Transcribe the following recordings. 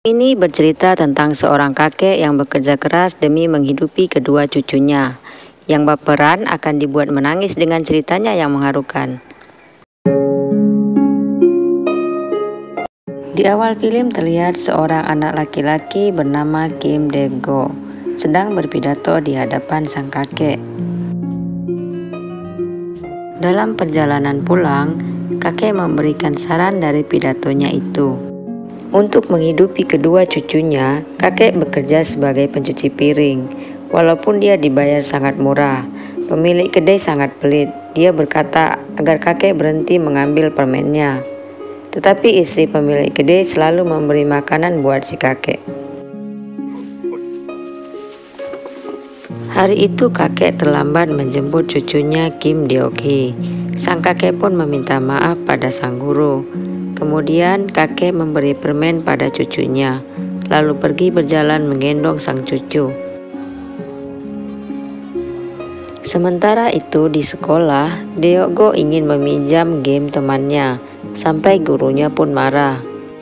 Ini bercerita tentang seorang kakek yang bekerja keras demi menghidupi kedua cucunya. Yang baperan akan dibuat menangis dengan ceritanya yang mengharukan. Di awal film terlihat seorang anak laki-laki bernama Kim Dae-go sedang berpidato di hadapan sang kakek. Dalam perjalanan pulang, kakek memberikan saran dari pidatonya itu. Untuk menghidupi kedua cucunya, kakek bekerja sebagai pencuci piring. Walaupun dia dibayar sangat murah, pemilik kedai sangat pelit. Dia berkata agar kakek berhenti mengambil permennya. Tetapi istri pemilik kedai selalu memberi makanan buat si kakek. Hari itu kakek terlambat menjemput cucunya Kim Deok-hee. Sang kakek pun meminta maaf pada sang guru. Kemudian kakek memberi permen pada cucunya, lalu pergi berjalan menggendong sang cucu. Sementara itu di sekolah, Deok-go ingin meminjam game temannya, sampai gurunya pun marah.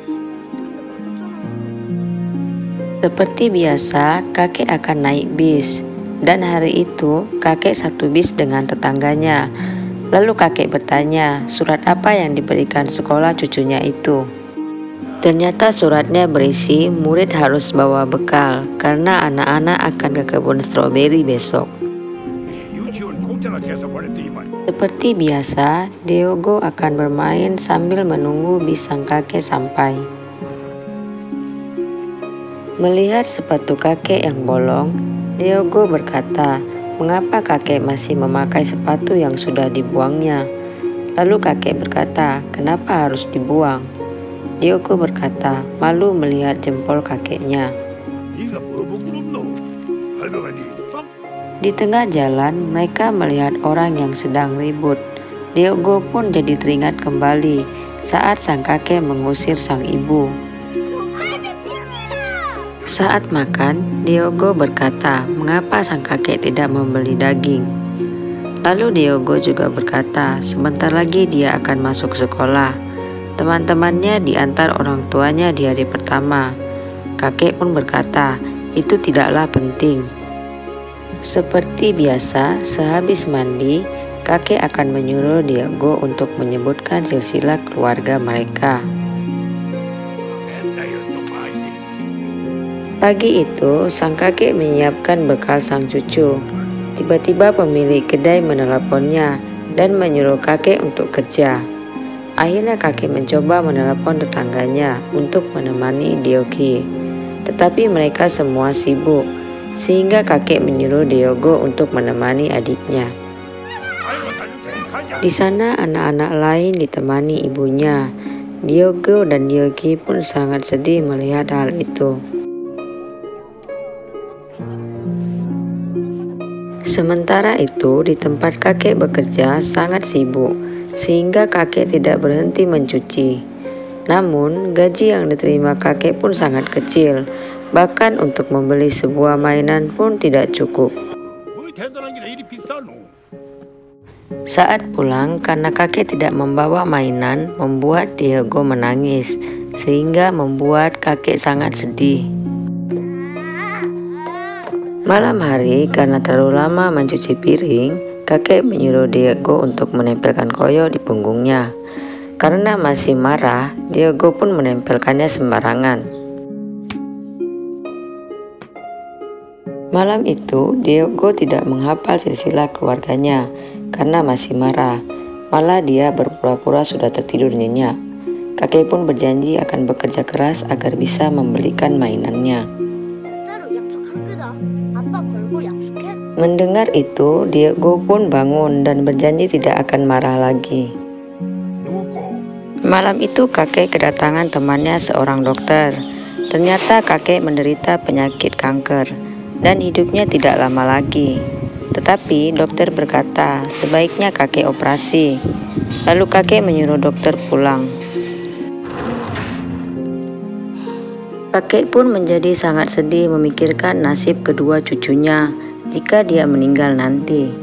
Seperti biasa, kakek akan naik bis, dan hari itu kakek satu bis dengan tetangganya. Lalu kakek bertanya, surat apa yang diberikan sekolah cucunya itu? Ternyata suratnya berisi murid harus bawa bekal karena anak-anak akan ke kebun stroberi besok. Seperti biasa, Deok-go akan bermain sambil menunggu bis sang kakek sampai. Melihat sepatu kakek yang bolong, Deok-go berkata, mengapa kakek masih memakai sepatu yang sudah dibuangnya? Lalu kakek berkata, kenapa harus dibuang? Deok-go berkata, malu melihat jempol kakeknya. Di tengah jalan, mereka melihat orang yang sedang ribut. Deok-go pun jadi teringat kembali saat sang kakek mengusir sang ibu. Saat makan, Deok-go berkata, mengapa sang kakek tidak membeli daging? Lalu Deok-go juga berkata, sebentar lagi dia akan masuk sekolah. Teman-temannya diantar orang tuanya di hari pertama. Kakek pun berkata, itu tidaklah penting. Seperti biasa, sehabis mandi, kakek akan menyuruh Deok-go untuk menyebutkan silsilah keluarga mereka. Pagi itu, sang kakek menyiapkan bekal sang cucu. Tiba-tiba pemilik kedai meneleponnya dan menyuruh kakek untuk kerja. Akhirnya kakek mencoba menelepon tetangganya untuk menemani Deok-hee. Tetapi mereka semua sibuk, sehingga kakek menyuruh Deok-go untuk menemani adiknya. Di sana anak-anak lain ditemani ibunya. Deok-go dan Deok-hee pun sangat sedih melihat hal itu. Sementara itu, di tempat kakek bekerja sangat sibuk, sehingga kakek tidak berhenti mencuci. Namun, gaji yang diterima kakek pun sangat kecil, bahkan untuk membeli sebuah mainan pun tidak cukup. Saat pulang, karena kakek tidak membawa mainan, membuat Deok-go menangis, sehingga membuat kakek sangat sedih. Malam hari, karena terlalu lama mencuci piring, kakek menyuruh Deok-go untuk menempelkan koyo di punggungnya. Karena masih marah, Deok-go pun menempelkannya sembarangan. Malam itu, Deok-go tidak menghafal silsilah keluarganya karena masih marah. Malah dia berpura-pura sudah tertidur nyenyak. Kakek pun berjanji akan bekerja keras agar bisa membelikan mainannya. Mendengar itu, Deok-go pun bangun dan berjanji tidak akan marah lagi. Malam itu kakek kedatangan temannya seorang dokter. Ternyata kakek menderita penyakit kanker dan hidupnya tidak lama lagi. Tetapi dokter berkata sebaiknya kakek operasi. Lalu kakek menyuruh dokter pulang. Kakek pun menjadi sangat sedih memikirkan nasib kedua cucunya jika dia meninggal nanti.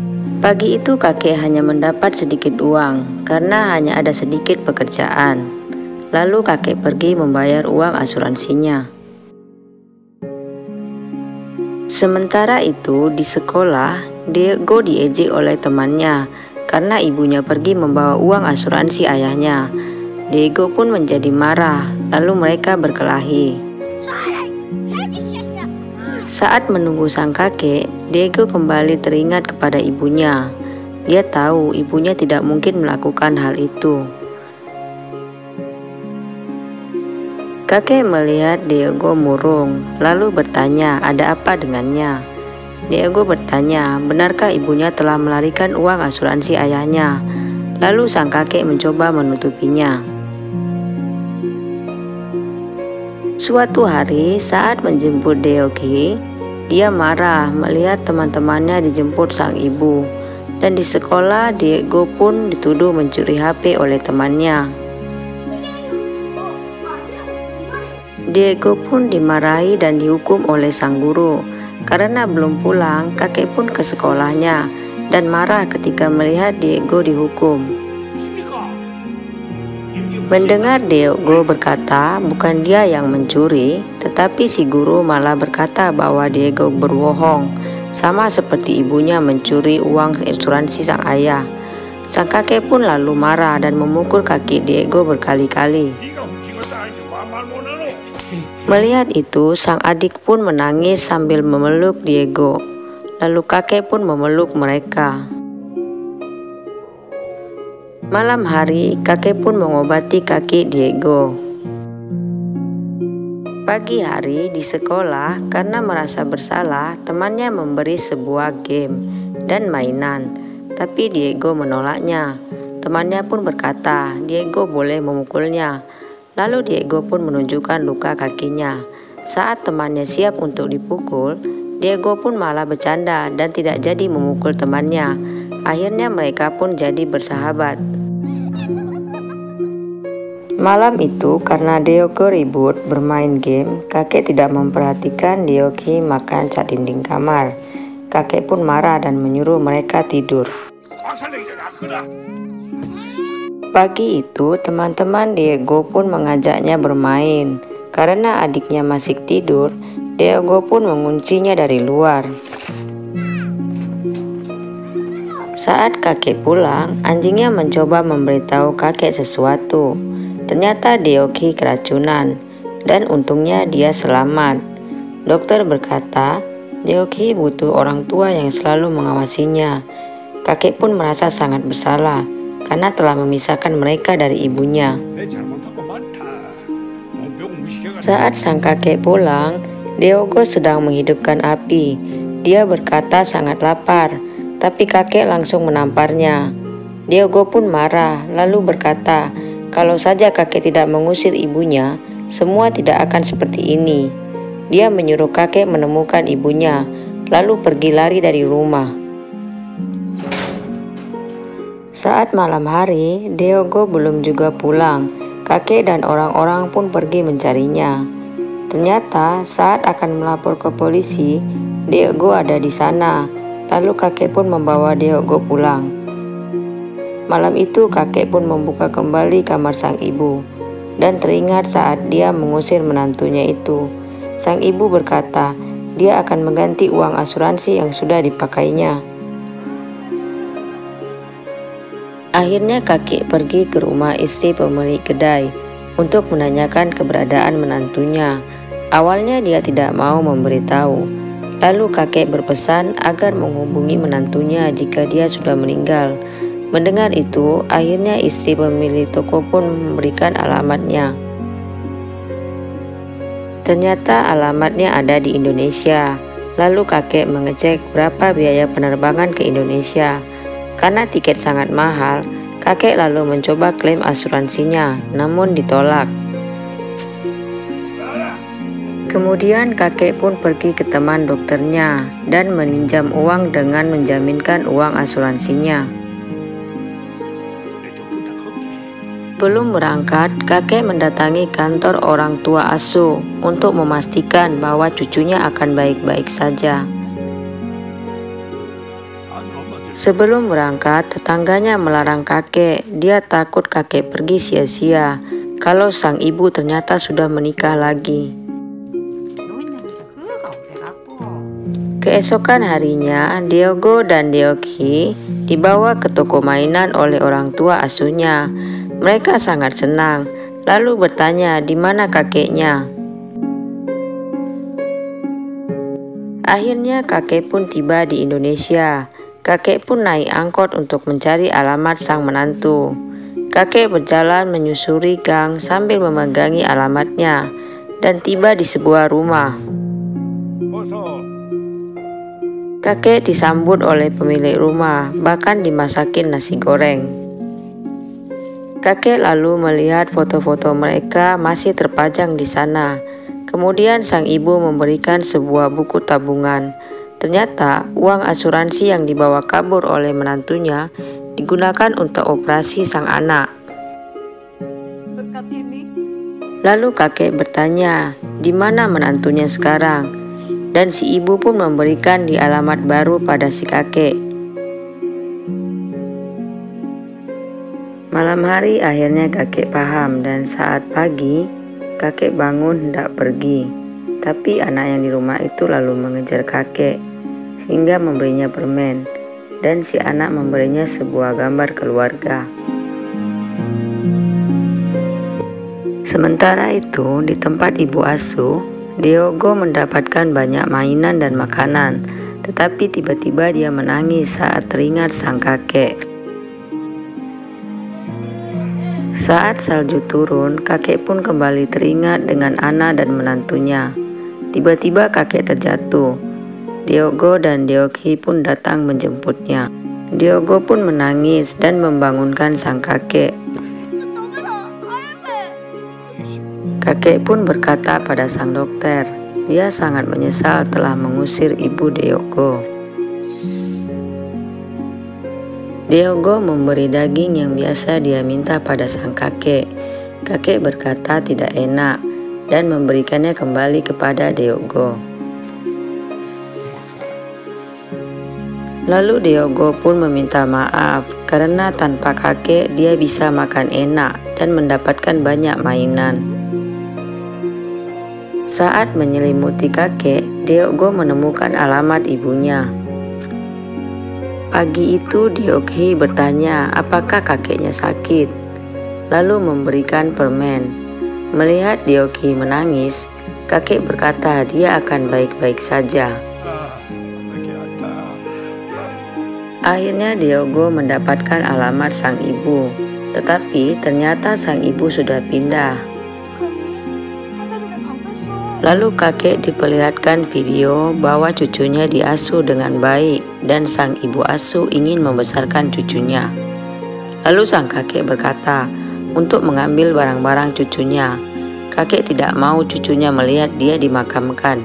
Pagi itu kakek hanya mendapat sedikit uang karena hanya ada sedikit pekerjaan. Lalu kakek pergi membayar uang asuransinya. Sementara itu di sekolah, Diego diejek oleh temannya karena ibunya pergi membawa uang asuransi ayahnya. Diego pun menjadi marah, lalu mereka berkelahi. Saat menunggu sang kakek, Diego kembali teringat kepada ibunya. Dia tahu ibunya tidak mungkin melakukan hal itu. Kakek melihat Diego murung, lalu bertanya ada apa dengannya. Diego bertanya, benarkah ibunya telah melarikan uang asuransi ayahnya? Lalu sang kakek mencoba menutupinya. Suatu hari saat menjemput Deoki, dia marah melihat teman-temannya dijemput sang ibu. Dan di sekolah Diego pun dituduh mencuri HP oleh temannya. Diego pun dimarahi dan dihukum oleh sang guru. Karena belum pulang, kakek pun ke sekolahnya dan marah ketika melihat Diego dihukum. Mendengar Diego berkata bukan dia yang mencuri, tetapi si guru malah berkata bahwa Diego berbohong, sama seperti ibunya mencuri uang asuransi sang ayah. Sang kakek pun lalu marah dan memukul kaki Diego berkali-kali. Melihat itu, sang adik pun menangis sambil memeluk Diego. Lalu kakek pun memeluk mereka. Malam hari, kakek pun mengobati kaki Diego. Pagi hari di sekolah, karena merasa bersalah, temannya memberi sebuah game dan mainan, tapi Diego menolaknya. Temannya pun berkata, Diego boleh memukulnya. Lalu Diego pun menunjukkan luka kakinya. Saat temannya siap untuk dipukul, Diego pun malah bercanda dan tidak jadi memukul temannya. Akhirnya mereka pun jadi bersahabat. Malam itu karena Diego ribut bermain game, kakek tidak memperhatikan Diego makan cat dinding kamar. Kakek pun marah dan menyuruh mereka tidur. Pagi itu teman-teman Diego pun mengajaknya bermain. Karena adiknya masih tidur, Diego pun menguncinya dari luar. Saat kakek pulang, anjingnya mencoba memberitahu kakek sesuatu. Ternyata Deoki keracunan, dan untungnya dia selamat. Dokter berkata, Deoki butuh orang tua yang selalu mengawasinya. Kakek pun merasa sangat bersalah, karena telah memisahkan mereka dari ibunya. Saat sang kakek pulang, Diego sedang menghidupkan api. Dia berkata sangat lapar, tapi kakek langsung menamparnya. Diego pun marah, lalu berkata, kalau saja kakek tidak mengusir ibunya, semua tidak akan seperti ini. Dia menyuruh kakek menemukan ibunya, lalu pergi lari dari rumah. Saat malam hari, Diego belum juga pulang. Kakek dan orang-orang pun pergi mencarinya. Ternyata saat akan melapor ke polisi, Diego ada di sana. Lalu kakek pun membawa Diego pulang. Malam itu kakek pun membuka kembali kamar sang ibu dan teringat saat dia mengusir menantunya itu. Sang ibu berkata dia akan mengganti uang asuransi yang sudah dipakainya. Akhirnya kakek pergi ke rumah istri pemilik kedai untuk menanyakan keberadaan menantunya. Awalnya dia tidak mau memberitahu. Lalu kakek berpesan agar menghubungi menantunya jika dia sudah meninggal. Mendengar itu, akhirnya istri pemilik toko pun memberikan alamatnya. Ternyata alamatnya ada di Indonesia. Lalu kakek mengecek berapa biaya penerbangan ke Indonesia. Karena tiket sangat mahal, kakek lalu mencoba klaim asuransinya, namun ditolak. Kemudian kakek pun pergi ke teman dokternya dan meminjam uang dengan menjaminkan uang asuransinya. Belum berangkat, kakek mendatangi kantor orang tua asuh untuk memastikan bahwa cucunya akan baik-baik saja. Sebelum berangkat, tetangganya melarang kakek. Dia takut kakek pergi sia-sia. kalau sang ibu ternyata sudah menikah lagi. Keesokan harinya, Diogo dan Deokhi dibawa ke toko mainan oleh orang tua asuhnya. Mereka sangat senang, lalu bertanya di mana kakeknya. Akhirnya kakek pun tiba di Indonesia. Kakek pun naik angkot untuk mencari alamat sang menantu. Kakek berjalan menyusuri gang sambil memegangi alamatnya dan tiba di sebuah rumah. Kakek disambut oleh pemilik rumah, bahkan dimasakin nasi goreng. Kakek lalu melihat foto-foto mereka masih terpajang di sana. Kemudian sang ibu memberikan sebuah buku tabungan. Ternyata uang asuransi yang dibawa kabur oleh menantunya digunakan untuk operasi sang anak. Lalu kakek bertanya, di mana menantunya sekarang? Dan si ibu pun memberikan di alamat baru pada si kakek. Malam hari akhirnya kakek paham dan saat pagi kakek bangun hendak pergi. Tapi anak yang di rumah itu lalu mengejar kakek hingga memberinya permen dan si anak memberinya sebuah gambar keluarga. Sementara itu di tempat ibu asuh, Diogo mendapatkan banyak mainan dan makanan, tetapi tiba-tiba dia menangis saat teringat sang kakek. Saat salju turun, kakek pun kembali teringat dengan Ana dan menantunya. Tiba-tiba kakek terjatuh. Diogo dan Deokhi pun datang menjemputnya. Diogo pun menangis dan membangunkan sang kakek. Kakek pun berkata pada sang dokter, dia sangat menyesal telah mengusir ibu Diogo. Diogo memberi daging yang biasa dia minta pada sang kakek. Kakek berkata tidak enak dan memberikannya kembali kepada Diogo. Lalu Diogo pun meminta maaf karena tanpa kakek dia bisa makan enak dan mendapatkan banyak mainan. Saat menyelimuti kakek, Diogo menemukan alamat ibunya. Pagi itu Deokhi bertanya apakah kakeknya sakit, lalu memberikan permen. Melihat Deokhi menangis, kakek berkata dia akan baik-baik saja. Akhirnya Diogo mendapatkan alamat sang ibu, tetapi ternyata sang ibu sudah pindah. Lalu kakek diperlihatkan video bahwa cucunya diasuh dengan baik dan sang ibu asuh ingin membesarkan cucunya. Lalu sang kakek berkata untuk mengambil barang-barang cucunya. Kakek tidak mau cucunya melihat dia dimakamkan.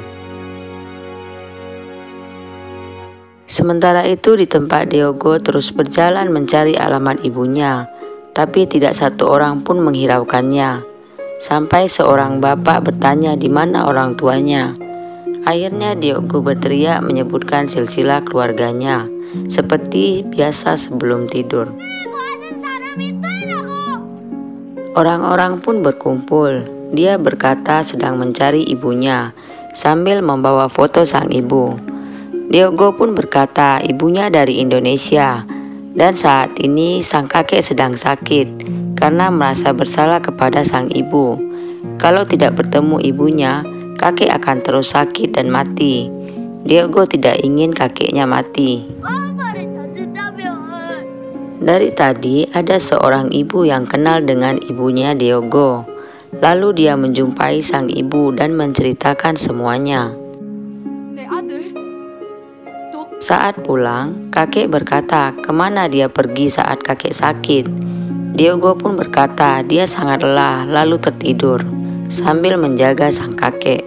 Sementara itu di tempat Diogo terus berjalan mencari alamat ibunya, tapi tidak satu orang pun menghiraukannya. Sampai seorang bapak bertanya di mana orang tuanya. Akhirnya Diogo berteriak menyebutkan silsilah keluarganya, seperti biasa sebelum tidur. Orang-orang pun berkumpul. Dia berkata sedang mencari ibunya, sambil membawa foto sang ibu. Diogo pun berkata ibunya dari Indonesia, dan saat ini sang kakek sedang sakit karena merasa bersalah kepada sang ibu. Kalau tidak bertemu ibunya, kakek akan terus sakit dan mati. Diogo tidak ingin kakeknya mati. Dari tadi ada seorang ibu yang kenal dengan ibunya Diogo. Lalu dia menjumpai sang ibu dan menceritakan semuanya. Saat pulang, kakek berkata kemana dia pergi saat kakek sakit. Diogo pun berkata dia sangat lelah lalu tertidur sambil menjaga sang kakek.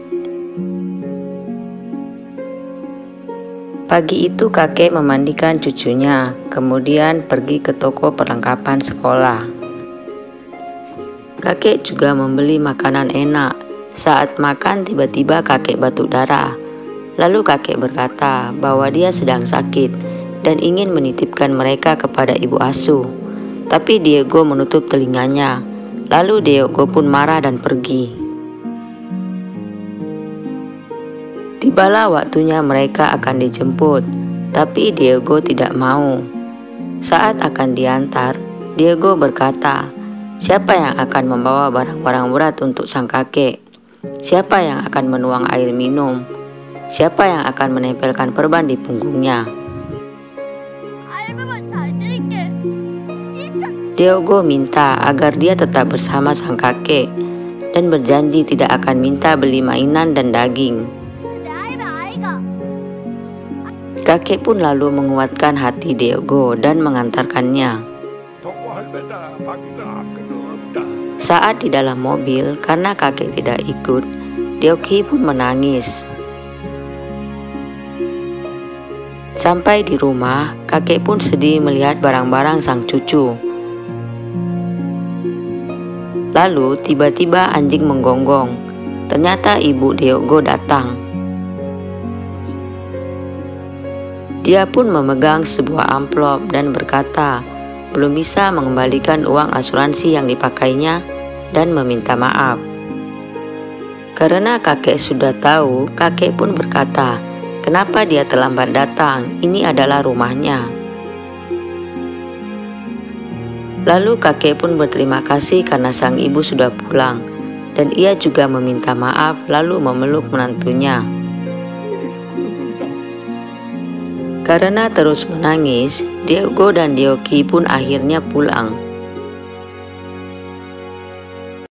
Pagi itu kakek memandikan cucunya, kemudian pergi ke toko perlengkapan sekolah. Kakek juga membeli makanan enak. Saat makan tiba-tiba kakek batuk darah. Lalu kakek berkata bahwa dia sedang sakit dan ingin menitipkan mereka kepada ibu asuh. Tapi Diogo menutup telinganya. Lalu Diogo pun marah dan pergi. Tibalah waktunya mereka akan dijemput, tapi Diogo tidak mau. Saat akan diantar, Diogo berkata, "Siapa yang akan membawa barang-barang berat untuk sang kakek? Siapa yang akan menuang air minum? Siapa yang akan menempelkan perban di punggungnya?" Diogo minta agar dia tetap bersama sang kakek dan berjanji tidak akan minta beli mainan dan daging. Kakek pun lalu menguatkan hati Diogo dan mengantarkannya. Saat di dalam mobil, karena kakek tidak ikut, Diogo pun menangis. Sampai di rumah, kakek pun sedih melihat barang-barang sang cucu. Lalu tiba-tiba anjing menggonggong. Ternyata ibu Diogo datang. Dia pun memegang sebuah amplop dan berkata belum bisa mengembalikan uang asuransi yang dipakainya dan meminta maaf. Karena kakek sudah tahu, kakek pun berkata, "Kenapa dia terlambat datang? Ini adalah rumahnya." Lalu kakek pun berterima kasih karena sang ibu sudah pulang, dan ia juga meminta maaf lalu memeluk menantunya. Karena terus menangis, Diogo dan Diogo pun akhirnya pulang.